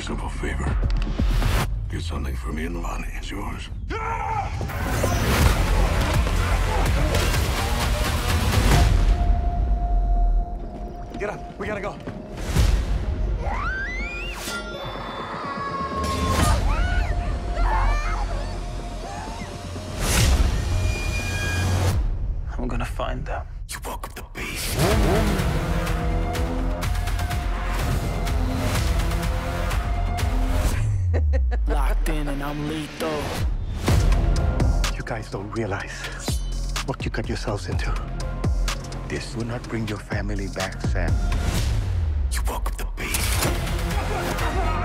simple favor. Get something for me and Lonnie. It's yours. Get up. We gotta go. I'm gonna find them. You woke up the beast. Locked in and I'm lethal. You guys don't realize what you got yourselves into. This will not bring your family back, Sam. You woke up the beast.